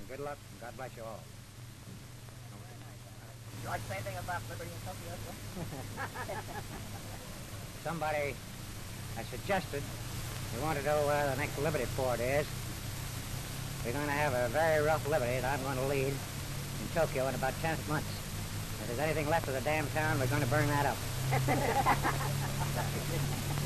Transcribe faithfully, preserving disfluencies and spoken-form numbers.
good luck, and God bless you all. Would you like to say anything about liberty and socialism? Somebody has suggested we want to know where the next Liberty Port is. We're going to have a very rough Liberty that I'm going to lead in Tokyo in about ten months. If there's anything left of the damn town, we're going to burn that up.